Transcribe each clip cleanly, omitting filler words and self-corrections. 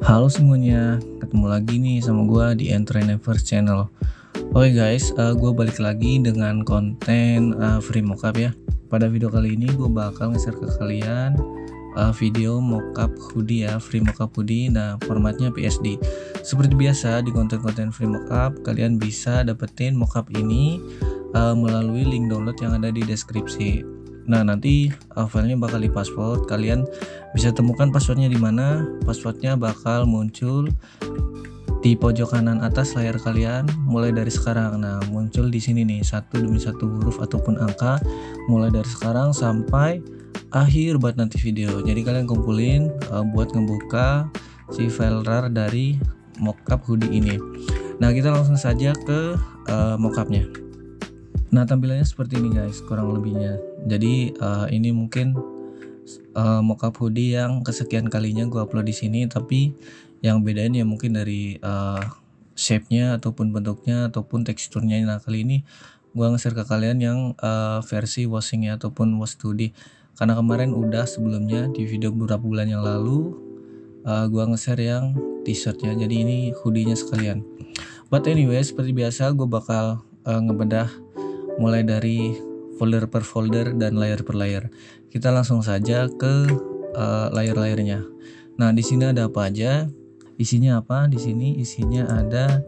Halo semuanya, ketemu lagi nih sama gue di Entrepreneurs Channel. Oke guys, gue balik lagi dengan konten free mockup ya. Pada video kali ini gue bakal nge-share ke kalian video mockup hoodie ya, free mockup hoodie. Nah, formatnya PSD. Seperti biasa di konten-konten free mockup, kalian bisa dapetin mockup ini melalui link download yang ada di deskripsi. Nah, nanti filenya bakal di password. Kalian bisa temukan passwordnya di mana. Passwordnya bakal muncul di pojok kanan atas layar kalian mulai dari sekarang. Nah, muncul di sini nih, satu demi satu huruf ataupun angka mulai dari sekarang sampai akhir buat nanti video. Jadi kalian kumpulin buat ngebuka si file RAR dari mockup hoodie ini. Nah, kita langsung saja ke mockupnya. Nah, tampilannya seperti ini guys, kurang lebihnya. Jadi ini mungkin mockup hoodie yang kesekian kalinya gue upload di sini, tapi yang bedain ya mungkin dari shape-nya ataupun bentuknya ataupun teksturnya. Nah, kali ini gue nge-share ke kalian yang versi washing ya ataupun wash 2D, karena kemarin udah sebelumnya di video beberapa bulan yang lalu gue nge-share yang t-shirtnya, jadi ini hoodie-nya sekalian. But anyway, seperti biasa gue bakal ngebedah mulai dari folder per folder dan layer per layer. Kita langsung saja ke layer-layernya. Nah, di sini ada apa aja? Isinya apa? Di sini isinya ada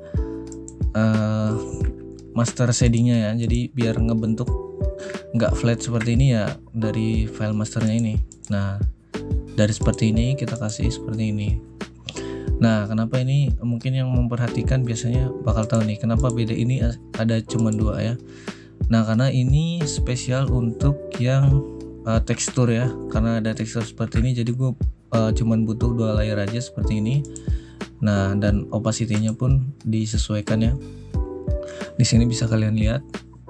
master shadingnya ya. Jadi biar ngebentuk nggak flat seperti ini ya dari file masternya ini. Nah, dari seperti ini kita kasih seperti ini. Nah, kenapa ini? Mungkin yang memperhatikan biasanya bakal tahu nih kenapa beda ini ada cuma dua ya. Nah, karena ini spesial untuk yang tekstur ya, karena ada tekstur seperti ini, jadi gue cuman butuh dua layer aja seperti ini. Nah, dan opacity-nya pun disesuaikan ya. Di sini bisa kalian lihat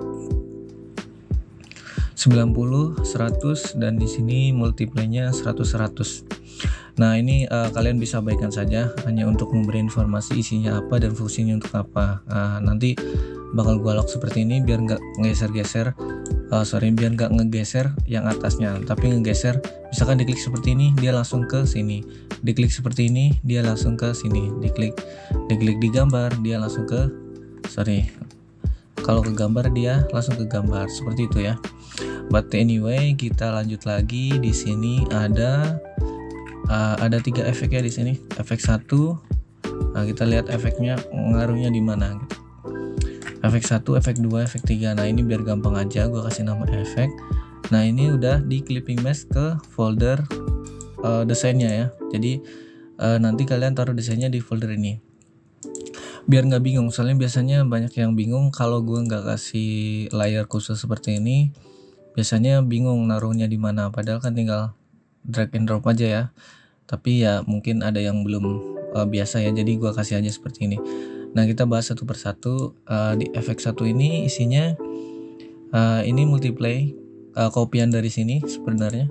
90, 100, dan di sini multiply-nya 100. Nah, ini kalian bisa abaikan saja, hanya untuk memberi informasi isinya apa dan fungsinya untuk apa. Nanti bakal gua lock seperti ini biar nggak ngegeser-geser, biar nggak ngegeser yang atasnya, tapi ngegeser. Misalkan diklik seperti ini dia langsung ke sini, diklik seperti ini dia langsung ke sini, diklik di gambar dia langsung ke kalau ke gambar dia langsung ke gambar, seperti itu ya. But anyway, kita lanjut lagi. Di sini ada 3 efek ya di sini. Efek 1, nah kita lihat efeknya ngaruhnya di mana gitu. Efek 1, efek 2, efek 3. Nah, ini biar gampang aja gue kasih nama efek. Nah, ini udah di clipping mesh ke folder desainnya ya. Jadi nanti kalian taruh desainnya di folder ini biar nggak bingung. Soalnya biasanya banyak yang bingung kalau gue nggak kasih layer khusus seperti ini, biasanya bingung naruhnya di mana, padahal kan tinggal drag and drop aja ya. Tapi ya mungkin ada yang belum biasa ya, jadi gue kasih aja seperti ini. Nah, kita bahas satu persatu. Di efek 1 ini isinya ini multiply, kopian dari sini sebenarnya.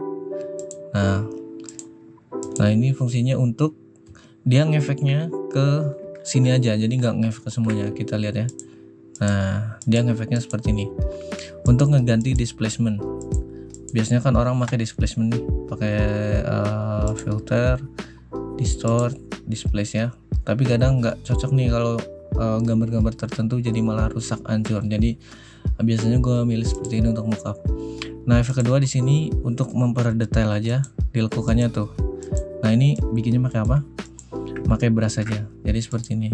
Nah, ini fungsinya untuk dia ngefeknya ke sini aja, jadi nggak ngefek ke semuanya. Kita lihat ya. Nah, dia ngefeknya seperti ini untuk ngeganti displacement. Biasanya kan orang pakai displacement nih, pakai filter, distort, displace ya. Tapi kadang nggak cocok nih kalau gambar-gambar tertentu, jadi malah rusak, hancur. Jadi biasanya gue milih seperti ini untuk mockup. Nah, efek kedua di sini untuk memperdetail aja dilekukannya tuh. Nah, ini bikinnya pakai apa? Pakai brush aja. Jadi seperti ini.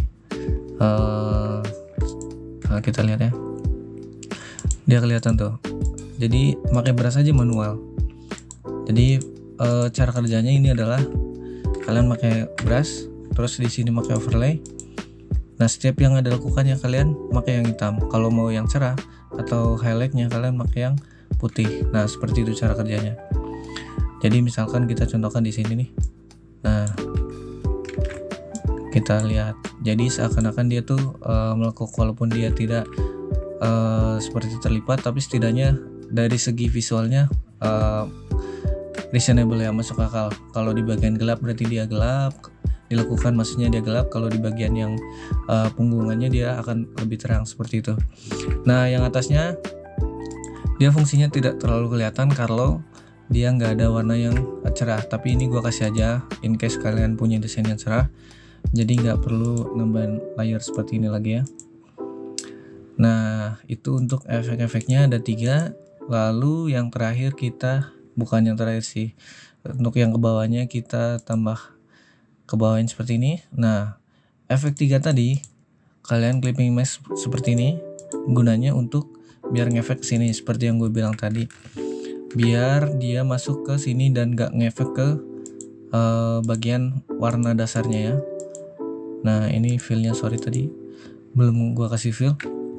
Nah, kita lihat ya. Dia kelihatan tuh. Jadi pakai brush aja manual. Jadi cara kerjanya ini adalah kalian pakai brush, terus di sini pakai overlay. Nah, setiap yang ada lekukannya kalian pakai yang hitam. Kalau mau yang cerah atau highlightnya kalian pakai yang putih. Nah, seperti itu cara kerjanya. Jadi misalkan kita contohkan di sini nih. Nah, kita lihat. Jadi seakan-akan dia tuh melekuk, walaupun dia tidak seperti terlipat, tapi setidaknya dari segi visualnya reasonable ya, masuk akal. Kalau di bagian gelap berarti dia gelap, dilekukan maksudnya dia gelap. Kalau di bagian yang punggungannya dia akan lebih terang, seperti itu. Nah, yang atasnya dia fungsinya tidak terlalu kelihatan kalau dia nggak ada warna yang cerah, tapi ini gua kasih aja in case kalian punya desain yang cerah, jadi nggak perlu nambahin layer seperti ini lagi ya. Nah itu untuk efek-efeknya ada 3. Lalu yang terakhir kita, bukan yang terakhir sih, untuk yang ke bawahnya kita tambah ke bawahnya seperti ini. Nah efek 3 tadi kalian clipping mesh seperti ini, gunanya untuk biar ngefek sini seperti yang gue bilang tadi, biar dia masuk ke sini dan gak ngefek ke bagian warna dasarnya ya. Nah ini fillnya, sorry tadi belum gua kasih fill.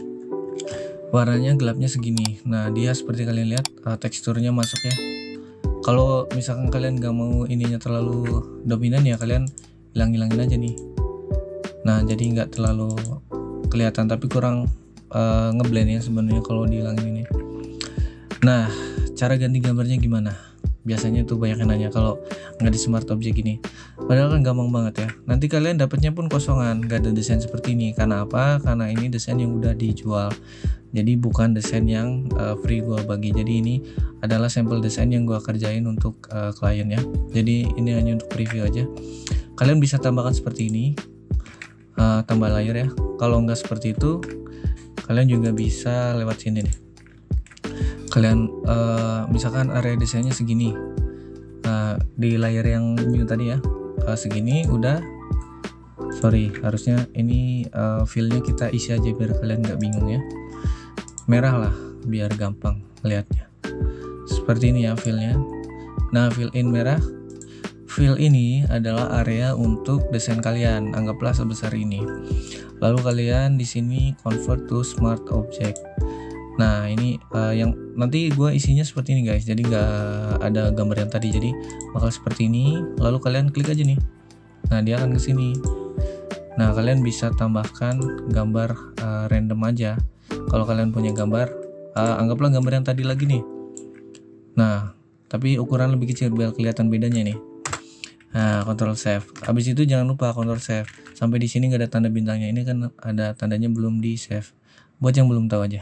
Warnanya gelapnya segini. Nah dia seperti kalian lihat teksturnya masuk ya. Kalau misalkan kalian gak mau ininya terlalu dominan ya, kalian hilangin aja nih. Nah jadi nggak terlalu kelihatan, tapi kurang ngeblend ya sebenarnya kalau dihilangin ini. Nah cara ganti gambarnya gimana? Biasanya tuh banyak yang nanya kalau nggak di smart object gini. Padahal kan gampang banget ya. Nanti kalian dapatnya pun kosongan, nggak ada desain seperti ini. Karena apa? Karena ini desain yang udah dijual. Jadi bukan desain yang free gua bagi. Jadi ini adalah sampel desain yang gua kerjain untuk klien ya. Jadi ini hanya untuk preview aja. Kalian bisa tambahkan seperti ini, tambah layer ya. Kalau nggak seperti itu, kalian juga bisa lewat sini nih. Kalian misalkan area desainnya segini, di layer yang new tadi ya, segini udah. Sorry, harusnya ini fillnya kita isi aja biar kalian nggak bingung ya. Merah lah biar gampang lihatnya. Seperti ini ya fillnya. Nah fill in merah, fill ini adalah area untuk desain kalian, anggaplah sebesar ini. Lalu kalian di sini convert to smart object. Nah ini yang nanti gue isinya seperti ini guys, jadi nggak ada gambar yang tadi, jadi bakal seperti ini. Lalu kalian klik aja nih, nah dia akan ke sini. Nah kalian bisa tambahkan gambar random aja. Kalau kalian punya gambar, anggaplah gambar yang tadi lagi nih. Nah tapi ukuran lebih kecil biar kelihatan bedanya nih. Nah Ctrl save. Habis itu jangan lupa Ctrl save. Sampai di sini nggak ada tanda bintangnya, ini kan ada tandanya belum di save. Buat yang belum tahu aja.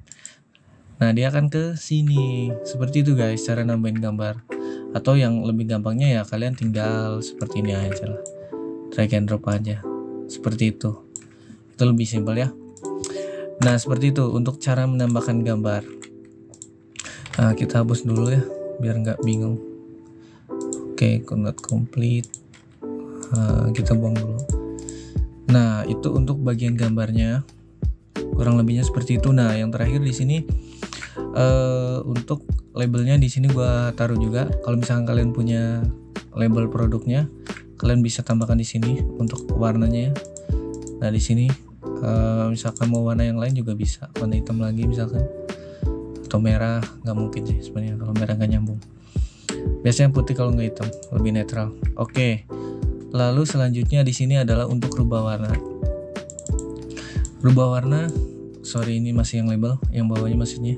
Nah dia akan ke sini. Seperti itu guys cara nambahin gambar. Atau yang lebih gampangnya ya kalian tinggal seperti ini aja lah, drag and drop aja seperti itu lebih simpel ya. Nah seperti itu untuk cara menambahkan gambar. Nah kita hapus dulu ya biar nggak bingung. Oke, not complete. Kita buang dulu. Nah itu untuk bagian gambarnya, kurang lebihnya seperti itu. Nah yang terakhir di sini untuk labelnya di sini gua taruh juga. Kalau misalkan kalian punya label produknya, kalian bisa tambahkan di sini untuk warnanya ya. Nah di sini misalkan mau warna yang lain juga bisa, warna hitam lagi misalkan, atau merah. Nggak mungkin sih sebenarnya kalau merah nggak nyambung. Biasanya putih kalau nggak hitam, lebih netral. Oke. Lalu selanjutnya di sini adalah untuk rubah warna. Rubah warna, sorry ini masih yang label, yang bawahnya maksudnya.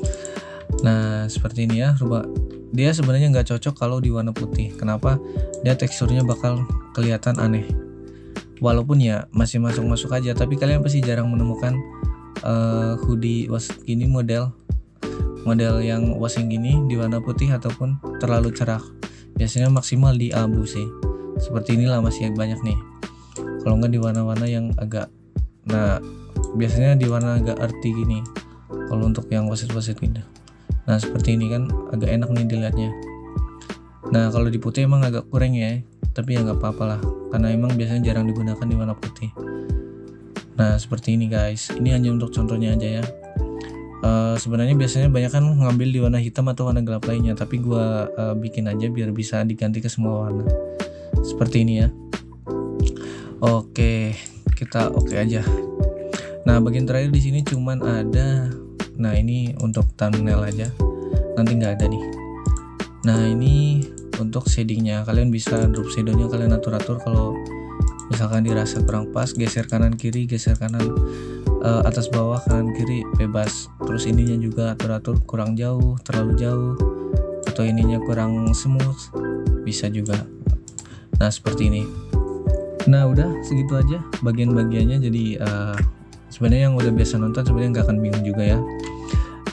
Nah seperti ini ya, rubah. Dia sebenarnya nggak cocok kalau di warna putih. Kenapa? Dia teksturnya bakal kelihatan aneh. Walaupun ya masih masuk aja, tapi kalian pasti jarang menemukan hoodie was gini model yang was yang gini di warna putih ataupun terlalu cerah. Biasanya maksimal di abu sih. Seperti inilah masih banyak nih. Kalau nggak di warna-warna yang agak, nah biasanya di warna agak earthy gini. Kalau untuk yang wasit-wasit gitu. Nah seperti ini kan agak enak nih dilihatnya. Nah kalau di putih emang agak kurang ya, tapi ya nggak apa-apa lah, karena emang biasanya jarang digunakan di warna putih. Nah seperti ini guys, ini hanya untuk contohnya aja ya. Sebenarnya biasanya banyak kan ngambil di warna hitam atau warna gelap lainnya, tapi gua bikin aja biar bisa diganti ke semua warna. Seperti ini ya. Oke, kita oke aja. Nah bagian terakhir di sini cuman ada, nah ini untuk thumbnail aja, nanti nggak ada nih. Nah ini untuk shadingnya, kalian bisa drop shadownya, kalian atur-atur. Kalau misalkan dirasa kurang pas, geser kanan kiri, geser kanan atas bawah, kanan kiri bebas. Terus ininya juga atur-atur, kurang jauh, terlalu jauh, atau ininya kurang smooth, bisa juga. Nah seperti ini. Nah udah segitu aja bagian-bagiannya. Jadi sebenarnya yang udah biasa nonton sebenarnya nggak akan bingung juga ya.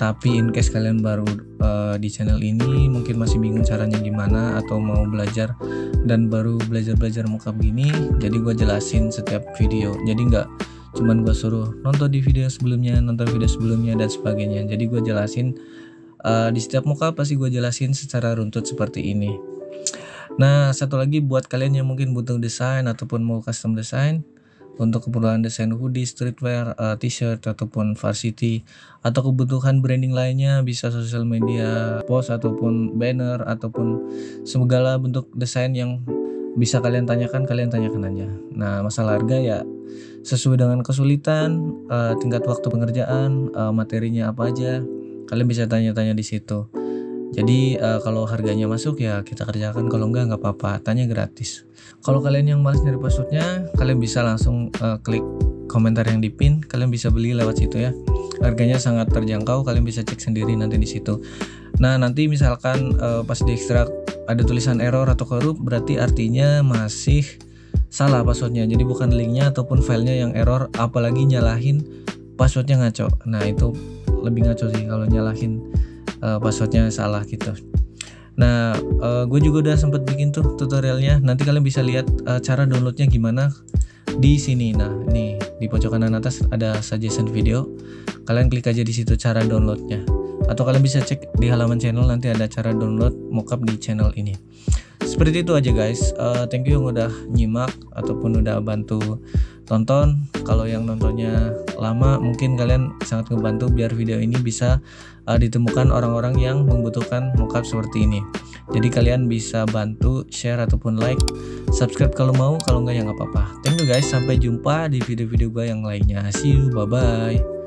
Tapi in case kalian baru di channel ini, mungkin masih bingung caranya gimana, atau mau belajar dan baru belajar mockup gini, jadi gue jelasin setiap video. Jadi nggak cuman gue suruh nonton video sebelumnya dan sebagainya. Jadi gue jelasin di setiap mockup pasti gue jelasin secara runtut seperti ini. Nah, satu lagi buat kalian yang mungkin butuh desain ataupun mau custom design untuk keperluan desain hoodie, streetwear, t-shirt ataupun varsity, atau kebutuhan branding lainnya, bisa sosial media, post ataupun banner ataupun segala bentuk desain yang bisa kalian tanyakan aja. Nah, masalah harga ya sesuai dengan kesulitan, tingkat waktu pengerjaan, materinya apa aja, kalian bisa tanya-tanya di situ. Jadi kalau harganya masuk ya kita kerjakan, kalau enggak apa-apa, tanya gratis. Kalau kalian yang malas nyari passwordnya, kalian bisa langsung klik komentar yang di pin, kalian bisa beli lewat situ ya. Harganya sangat terjangkau, kalian bisa cek sendiri nanti di situ. Nah, nanti misalkan pas diekstrak ada tulisan error atau korup, berarti artinya masih salah passwordnya. Jadi bukan linknya ataupun filenya yang error, apalagi nyalahin passwordnya ngaco. Nah, itu lebih ngaco sih kalau nyalahin passwordnya salah gitu. Nah, gue juga udah sempet bikin tuh tutorialnya. Nanti kalian bisa lihat cara downloadnya gimana di sini. Nah, ini di pojok kanan atas ada suggestion video. Kalian klik aja di situ cara downloadnya. Atau kalian bisa cek di halaman channel, nanti ada cara download mockup di channel ini. Seperti itu aja guys. Thank you yang udah nyimak ataupun udah bantu tonton. Kalau yang nontonnya lama, mungkin kalian sangat ngebantu biar video ini bisa ditemukan orang-orang yang membutuhkan mockup seperti ini. Jadi kalian bisa bantu share ataupun like, subscribe kalau mau, kalau enggak ya nggak apa-apa. Thank you guys, sampai jumpa di video-video gue yang lainnya. See you, bye bye.